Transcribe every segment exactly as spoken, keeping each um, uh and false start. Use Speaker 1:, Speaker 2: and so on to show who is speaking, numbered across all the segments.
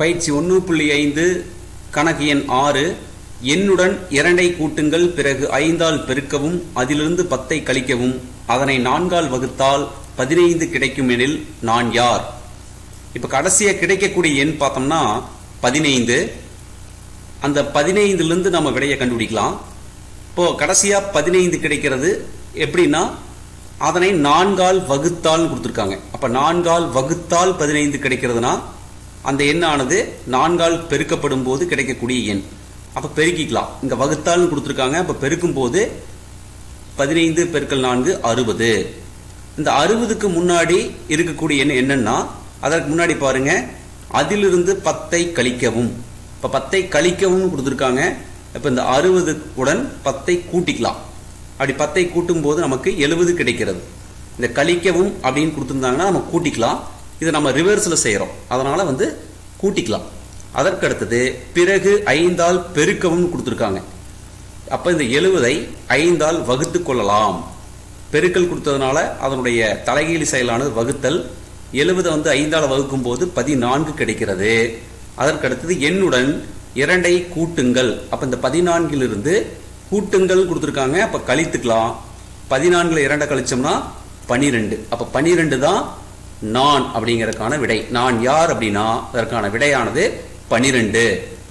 Speaker 1: பயிற்சி ஒன்று புள்ளி ஐந்து கணக்கு எண் ஆறு. எண்ணுடன் இரண்டை கூட்டுங்கள், பிறகு ஐந்தால் பெருக்கவும், அதிலிருந்து பத்தை கழிக்கவும், அதனை நான்கால் வகுத்தால் பதினைந்து கிடைக்கும் எனில் நான் யார்? இப்ப கடைசியா கிடைக்கக்கூடிய எண் பார்த்தோம்னா பதினைந்து. அந்த பதினைந்துலேருந்து நம்ம விடையை கண்டுபிடிக்கலாம். இப்போ கடைசியா பதினைந்து கிடைக்கிறது எப்படின்னா, அதனை நான்கால் வகுத்தால் கொடுத்துருக்காங்க. அப்ப நான்கால் வகுத்தால் பதினைந்து கிடைக்கிறதுனா அந்த எண்ணானது நான்கால் பெருக்கப்படும் போது கிடைக்கக்கூடிய எண். அப்ப பெருக்கிக்கலாம். இங்க வகுத்தால் கொடுத்துருக்காங்க. அப்ப பெருக்கும் போது பதினைந்து பெருக்கல் நான்கு அறுபது. இந்த அறுபதுக்கு முன்னாடி இருக்கக்கூடிய எண் என்னன்னா, அதற்கு முன்னாடி பாருங்க, அதிலிருந்து பத்தை கழிக்கவும். இப்ப பத்தை கழிக்கவும் கொடுத்துருக்காங்க. இப்ப இந்த அறுபது உடன் பத்தை கூட்டிக்கலாம். அப்படி பத்தை கூட்டும் போது நமக்கு எழுபது கிடைக்கிறது. இந்த கழிக்கவும் அப்படின்னு கொடுத்துருந்தாங்கன்னா நம்ம கூட்டிக்கலாம். இதை நம்ம ரிவர்ஸ்ல செய்யறோம், அதனால வந்து கூட்டிக்கலாம். அதற்கு அடுத்தது பிறகு ஐந்தால் பெருக்கவும் கொடுத்துருக்காங்க. அப்ப இந்த எழுபதை ஐந்தால் வகுத்து கொள்ளலாம். பெருக்கல் கொடுத்ததுனால அதனுடைய தலைகீழ் செயலானது வகுத்தல். எழுபதை வந்து ஐந்தால் வகுக்கும் போது பதினான்கு கிடைக்கிறது. அதற்கு அடுத்தது எண்ணுடன் இரண்டை கூட்டுங்கள். அப்ப இந்த பதினான்கிலிருந்து கூட்டுங்கள் கொடுத்துருக்காங்க. அப்ப கழித்துக்கலாம். பதினான்குல இரண்டை கழிச்சோம்னா பனிரெண்டு. அப்ப பனிரெண்டு தான் நான் அப்படிங்கறதுக்கான விடை. நான் யார் அப்படின்னா அதற்கான விடையானது பனிரெண்டு.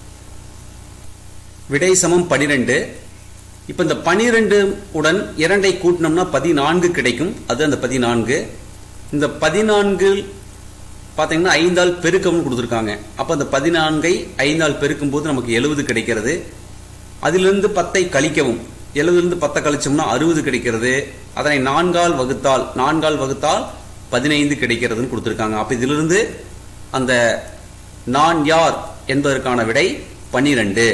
Speaker 1: விடை சமம் பனிரெண்டு. இப்ப இந்த பனிரெண்டு உடன் இரண்டை கூட்டினோம்னா பதினான்கு கிடைக்கும். அது அந்த பதினான்கு. இந்த பதினான்கு பாத்தீங்கன்னா ஐந்தால் பெருக்கவும் கொடுத்துருக்காங்க. அப்ப அந்த பதினான்கை ஐந்தால் பெருக்கும் போது நமக்கு எழுபது கிடைக்கிறது. அதிலிருந்து பத்தை கழிக்கவும். எழுபதுலேருந்து பத்தை கழிச்சோம்னா அறுபது கிடைக்கிறது. அதனை நான்கால் வகுத்தால் நான்கால் வகுத்தால் பதினைந்து கிடைக்கிறதுன்னு கொடுத்துருக்காங்க. அப்ப இதிலிருந்து அந்த நான் யார் என்பதற்கான விடை பன்னிரண்டு.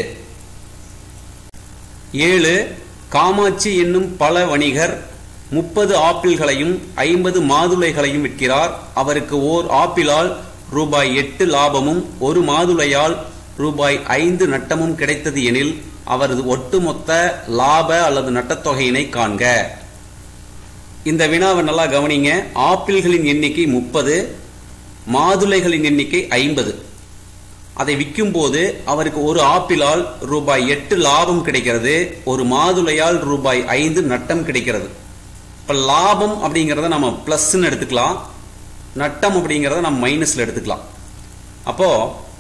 Speaker 1: ஏழு. காமாட்சி என்னும் பல வணிகர் முப்பது ஆப்பிள்களையும் ஐம்பது மாதுளைகளையும் விற்கிறார். அவருக்கு ஓர் ஆப்பிளால் ரூபாய் எட்டு லாபமும் ஒரு மாதுளையால் ரூபாய் ஐந்து நட்டமும் கிடைத்தது எனில் அவரது ஒட்டுமொத்த லாப அல்லது நட்டத்தொகையினை காண்க. இந்த வினாவை நல்லா கவனிங்க. ஆப்பிள்களின் எண்ணிக்கை முப்பது, மாதுளைகளின் எண்ணிக்கை ஐம்பது. அதை விற்கும் போது அவருக்கு ஒரு ஆப்பிளால் ரூபாய் எட்டு லாபம் கிடைக்கிறது, ஒரு மாதுளையால் ரூபாய் ஐந்து நட்டம் கிடைக்கிறது. இப்ப லாபம் அப்படிங்கறத நம்ம பிளஸ் எடுத்துக்கலாம், நட்டம் அப்படிங்கறத நம்ம மைனஸ்ல எடுத்துக்கலாம். அப்போ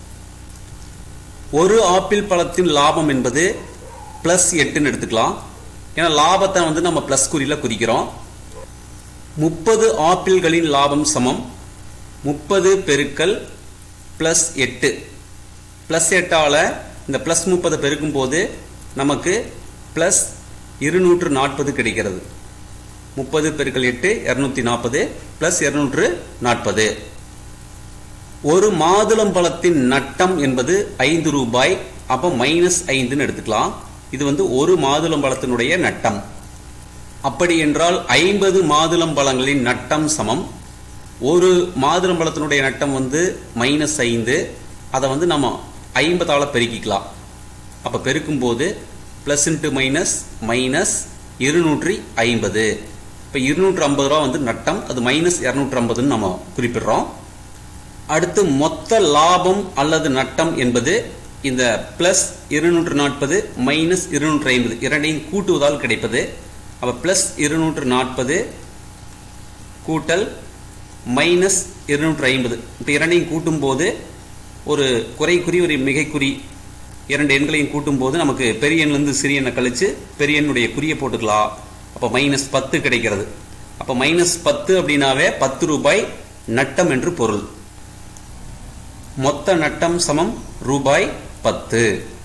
Speaker 1: ஒரு ஆப்பிள் பழத்தின் லாபம் என்பது பிளஸ் எட்டுன்னு எடுத்துக்கலாம். ஏன்னா லாபத்தை வந்து நம்ம பிளஸ் குறியில குறிக்கிறோம். முப்பது ஆப்பிள்களின் லாபம் சமம் முப்பது பெருக்கல் பிளஸ் எட்டு. பிளஸ் எட்டால இந்த பிளஸ் முப்பது பெருக்கும் போது நமக்கு பிளஸ் இருநூற்று நாற்பது கிடைக்கிறது. முப்பது பெருக்கல் எட்டு இருநூத்தி நாற்பது பிளஸ் இருநூற்று நாற்பது. ஒரு மாதுளம்பழத்தின் நட்டம் என்பது ஐந்து ரூபாய். அப்ப மைனஸ் ஐந்துன்னு எடுத்துக்கலாம். இது வந்து ஒரு மாதுளம்பழத்தினுடைய நட்டம். அப்படி என்றால் ஐம்பது மாதுளம்பழங்களின் நட்டம் சமம் ஒரு மாதுளம்பழத்தினுடைய நட்டம் வந்து மைனஸ் ஐந்து. அதை வந்து நம்ம ஐம்பதால பெருக்கிக்கலாம். அப்ப பெருக்கும் போது பிளஸ் இன்டு மைனஸ் மைனஸ் இருநூற்றி ஐம்பது. இப்ப இருநூற்று ஐம்பது ரூபா வந்து நட்டம், அது மைனஸ் இருநூற்று ஐம்பதுன்னு நம்ம குறிப்பிடுறோம். அடுத்து மொத்த லாபம் அல்லது நட்டம் என்பது இந்த பிளஸ் இருநூற்று நாற்பது மைனஸ் இருநூற்று ஐம்பது இரண்டையும் கூட்டுவதால் கிடைப்பது. அப்ப பிளஸ் இருநூற்று நாற்பது கூட்டல் மைனஸ் இருநூற்று ஐம்பது. இப்ப இரண்டையும் கூட்டும் போது ஒரு குறைக்குறி ஒரு மிகைக்குறி இரண்டு எண்களையும் கூட்டும் போது நமக்கு பெரிய எண்ணிலிருந்து சிறிய எண்ணை கழிச்சு பெரிய எண்ணுடைய குறியை போட்டுக்கலாம். அப்ப மைனஸ் பத்து கிடைக்கிறது. அப்ப மைனஸ் பத்து அப்படின்னாவே பத்து ரூபாய் நட்டம் என்று பொருள். மொத்த நட்டம் சமம் ரூபாய் பத்து.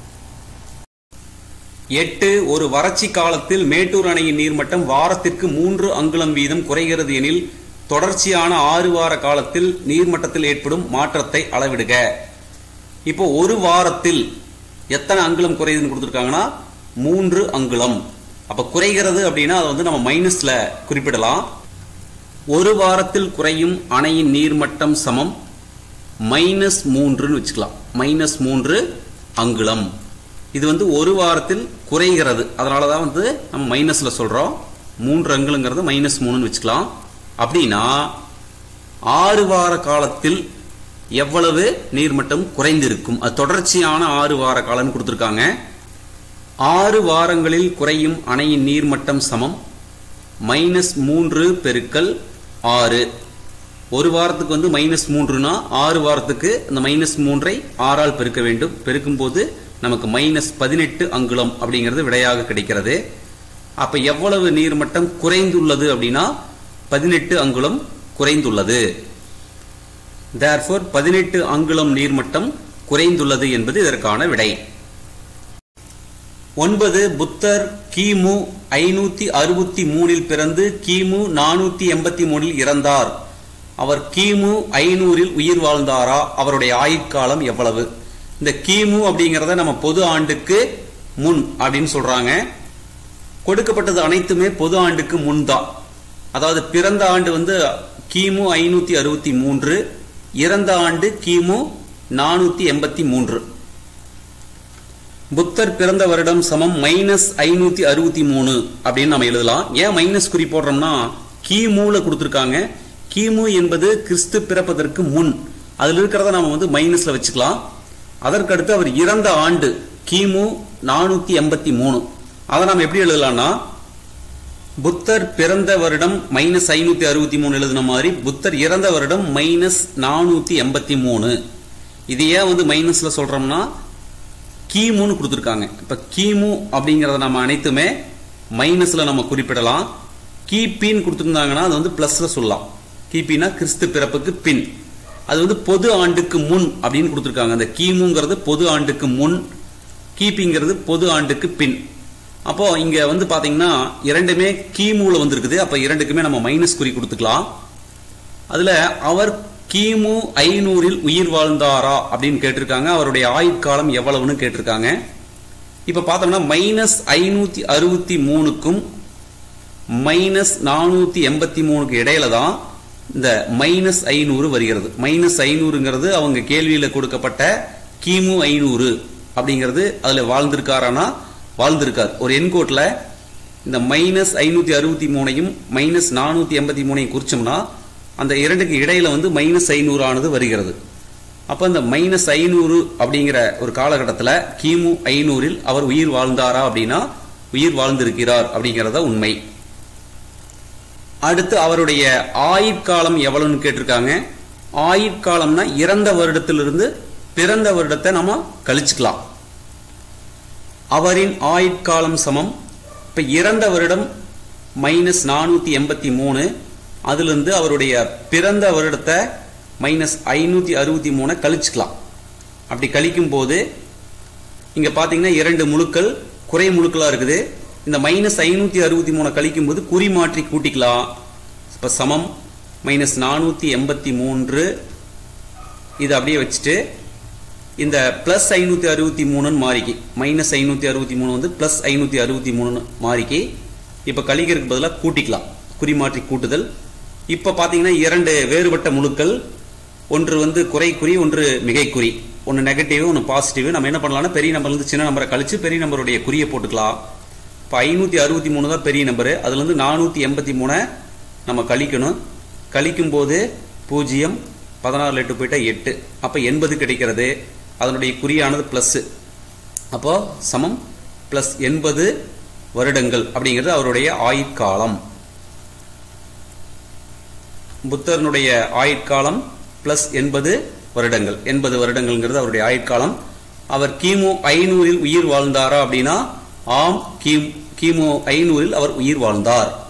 Speaker 1: எட்டு. ஒரு வறட்சி காலத்தில் மேட்டூர் அணையின் நீர்மட்டம் வாரத்திற்கு மூன்று அங்குலம் வீதம் குறைகிறது எனில் தொடர்ச்சியான ஆறு வார காலத்தில் நீர்மட்டத்தில் ஏற்படும் மாற்றத்தை அளவிடுக. இப்போ ஒரு வாரத்தில் எத்தனை அங்குலம் குறையுதுன்னு கொடுத்துருக்காங்கன்னா மூன்று அங்குலம். அப்ப குறைகிறது அப்படின்னா அதை வந்து நம்ம மைனஸ்ல குறிப்பிடலாம். ஒரு வாரத்தில் குறையும் அணையின் நீர்மட்டம் சமம் மைனஸ் மூன்றுன்னு வச்சுக்கலாம். மைனஸ் மூன்று அங்குலம். இது வந்து ஒரு வாரத்தில் குறைகிறது, அதனாலதான் வந்து நம்ம மைனஸ்ல சொல்றோம். மூன்று அங்குலங்கிறது மைனஸ் மூணுன்னு வச்சுக்கலாம். அப்படின்னா ஆறு வார காலத்தில் எவ்வளவு நீர்மட்டம் குறைந்திருக்கும். அது தொடர்ச்சியான ஆறு வார காலம் கொடுத்திருக்காங்க. ஆறு வாரங்களில் குறையும் அணையின் நீர்மட்டம் சமம் மைனஸ் மூன்று பெருக்கல் ஆறு. ஒரு வாரத்துக்கு வந்து மைனஸ் மூன்றுனா ஆறு வாரத்துக்கு அந்த மைனஸ் மூன்றை ஆறால் பெருக்க வேண்டும். பெருக்கும் போது நமக்கு மைனஸ் பதினெட்டு அங்குலம் அப்படிங்கிறது விடையாக கிடைக்கிறது. அப்ப எவ்வளவு நீர்மட்டம் குறைந்துள்ளது அப்படின்னா பதினெட்டு அங்குலம் குறைந்துள்ளது. தேர்ஃபோர் பதினெட்டு அங்குலம் நீர்மட்டம் குறைந்துள்ளது என்பது இதற்கான விடை. ஒன்பது. புத்தர் கிமு ஐநூத்தி அறுபத்தி மூணில் பிறந்து கிமு நானூத்தி எண்பத்தி மூணில் இறந்தார். அவர் கிமு ஐநூறில் உயிர் வாழ்ந்தாரா? அவருடைய ஆயுட்காலம் எவ்வளவு? இந்த கிமு அப்படிங்கறத நம்ம பொது ஆண்டுக்கு முன் அப்படின்னு சொல்றாங்க. கொடுக்கப்பட்டது அனைத்துமே பொது ஆண்டுக்கு முன் தான். அதாவது பிறந்த ஆண்டு வந்து கிமு ஐநூத்தி அறுபத்தி மூன்று, இறந்த ஆண்டு கிமு நானூத்தி எண்பத்தி மூன்று. புத்தர் பிறந்த வருடம் சமம் மைனஸ் ஐநூத்தி அறுபத்தி மூணு அப்படின்னு நம்ம எழுதலாம். ஏன் மைனஸ் குறி போடுறோம்னா கிமுல கொடுத்திருக்காங்க. கிமு என்பது கிறிஸ்து பிறப்பதற்கு முன், அதுல இருக்கிறத நாம வந்து மைனஸ்ல வச்சுக்கலாம். அதற்கடுத்து அவர் இறந்த ஆண்டு கிமு நானூத்தி எண்பத்தி மூணு. அதை நாம் எப்படி எழுதலாம்னா புத்தர் பிறந்த வருடம் மைனஸ் ஐநூத்தி அறுபத்தி மூணு எழுதின மாதிரி புத்தர் இறந்த வருடம் மைனஸ் நானூத்தி எண்பத்தி மூணு. இது ஏன் வந்து மைனஸ்ல சொல்றோம்னா கிமுன்னு கொடுத்துருக்காங்க. இப்ப கிமு அப்படிங்கறத நம்ம அனைத்துமே மைனஸ்ல நம்ம குறிப்பிடலாம். கிபின்னு கொடுத்துருந்தாங்கன்னா அது வந்து பிளஸ்ல சொல்லலாம். கிபினா கிறிஸ்து பிறப்புக்கு பின், அது வந்து பொது ஆண்டுக்கு முன் அப்படின்னு கொடுத்துருக்காங்க. அந்த கிமுங்கிறது பொது ஆண்டுக்கு முன், கிபிங்கிறது பொது ஆண்டுக்கு பின். அப்போ இங்க வந்து பாத்தீங்கன்னா இரண்டுமே கிமுல வந்திருக்குது. அப்ப இரண்டுக்குமே நம்ம மைனஸ் குறி கொடுத்துக்கலாம். அதுல அவர் கிமு ஐநூறில் உயிர் வாழ்ந்தாரா அப்படின்னு கேட்டிருக்காங்க. அவருடைய ஆயுட்காலம் எவ்வளவுன்னு கேட்டிருக்காங்க. இப்ப பார்த்தோம்னா மைனஸ் ஐநூத்தி அறுபத்தி மூணுக்கும் மைனஸ் நானூத்தி எண்பத்தி மூணுக்கு இடையில தான் இந்த மைனஸ் ஐநூறு வருகிறது. மைனஸ் ஐநூறுங்கிறது அவங்க கேள்வியில கொடுக்கப்பட்ட கிமு ஐநூறு அப்படிங்கிறது அதுல வாழ்ந்திருக்காரானா வாழ்ந்திருக்கார். ஒரு எண்கோட்ல இந்த மைனஸ் ஐநூத்தி அறுபத்தி மூணையும் மைனஸ் நானூத்தி எண்பத்தி மூணையும் குறிச்சோம்னா அந்த இரண்டுக்கு இடையில வந்து மைனஸ் ஐநூறு ஆனது வருகிறது. அப்ப இந்த மைனஸ் ஐநூறு அப்படிங்கிற ஒரு காலகட்டத்தில் கிமு ஐநூறில் அவர் உயிர் வாழ்ந்தாரா அப்படின்னா உயிர் வாழ்ந்திருக்கிறார் அப்படிங்கிறத உண்மை. அடுத்து அவருடைய ஆயுட்காலம் எவ்வளவுன்னு கேட்டிருக்காங்க. ஆயுட்காலம்னா இறந்த வருடத்திலிருந்து பிறந்த வருடத்தை நம்ம கழிச்சுக்கலாம். அவரின் ஆயுட்காலம் சமம் இப்ப இறந்த வருடம் மைனஸ் நானூத்தி எண்பத்தி மூணு, அதுல இருந்து அவருடைய பிறந்த வருடத்தை மைனஸ் ஐநூத்தி அறுபத்தி மூணு கழிச்சுக்கலாம். அப்படி கழிக்கும் போது இங்க பாத்தீங்கன்னா இரண்டு முழுக்கள் குறை முழுக்களா இருக்குது. இந்த மைனஸ் ஐநூத்தி அறுபத்தி மூணு கழிக்கும் போது குறி மாற்றி கூட்டிக்கலாம். இப்ப சமம் மைனஸ் நானூத்தி எண்பத்தி மூன்று. இது அப்படியே வச்சுட்டு இந்த பிளஸ் ஐநூத்தி அறுபத்தி மூணுன்னு மாறிக்கி மைனஸ் ஐநூத்தி அறுபத்தி மூணு வந்து பிளஸ் ஐநூத்தி அறுபத்தி மூணு மாறிக்கி இப்ப கழிக்கிறதுக்கு பதிலாக கூட்டிக்கலாம். குறி மாற்றி கூட்டுதல். இப்ப பாத்தீங்கன்னா இரண்டு வேறுபட்ட முழுக்கள், ஒன்று வந்து குறை குறி, ஒன்று மிகை குறி. ஒன்னு நெகட்டிவ், ஒன்னு பாசிட்டிவ். நம்ம என்ன பண்ணலாம்னா பெரிய நம்பர்ல இருந்து சின்ன நம்பரை கழிச்சு பெரிய நம்பருடைய குறியை போட்டுக்கலாம். இப்ப ஐநூத்தி அறுபத்தி மூணு தான் பெரிய நம்பரு. அதுல இருந்து நானூத்தி எண்பத்தி மூணு நம்ம கழிக்கணும். கழிக்கும் போது பூஜ்ஜியம், பதினாறு எட்டு போயிட்டா எட்டு, அப்ப எண்பது கிடைக்கிறது. அதனுடைய குறியானது பிளஸ். அப்போ சமம் பிளஸ் எண்பது வருடங்கள் அப்படிங்கிறது அவருடைய ஆயுட்காலம். புத்தருடைய ஆயுட்காலம் பிளஸ் எண்பது வருடங்கள். எண்பது வருடங்கள்ங்கிறது அவருடைய ஆயுட்காலம். அவர் கிமு ஐநூறில் உயிர் வாழ்ந்தாரா அப்படின்னா ஆம், கிமு ஐநூறில் அவர் உயிர் வாழ்ந்தார்.